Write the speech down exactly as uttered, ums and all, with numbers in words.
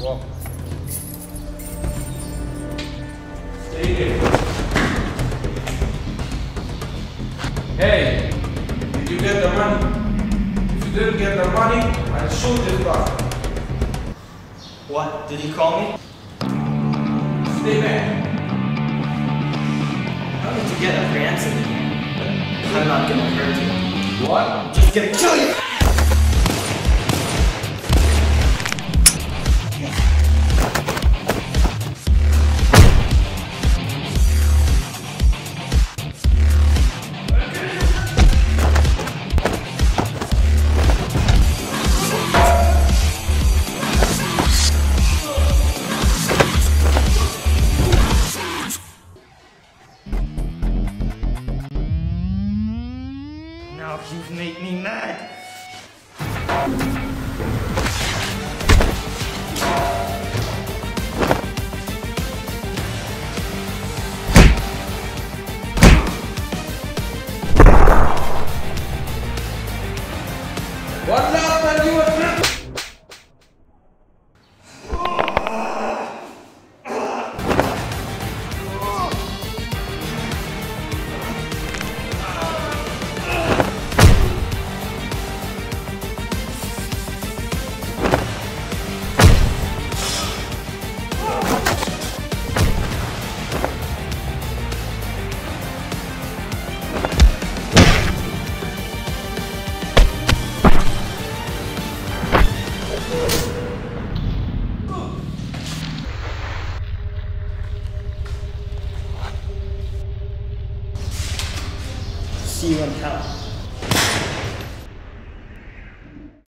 Walk. Stay here. Hey, did you get the money? If you didn't get the money, I'll shoot this guy. What? Did he call me? Stay back. I need to get apprehensive in here, but I'm not gonna hurt you. What? I'm just gonna kill you! Now you make me mad. What last time you were drunk?